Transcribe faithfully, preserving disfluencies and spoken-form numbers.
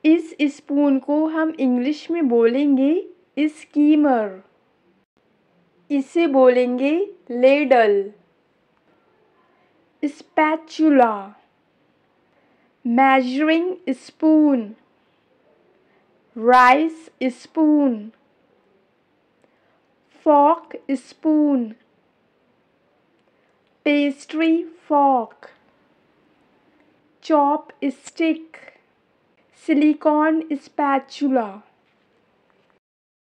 इस स्पून को हम इंग्लिश में बोलेंगे स्कीमर। इसे बोलेंगे ladle. Spatula, measuring spoon, rice spoon, fork spoon, pastry fork, chopstick, silicone spatula.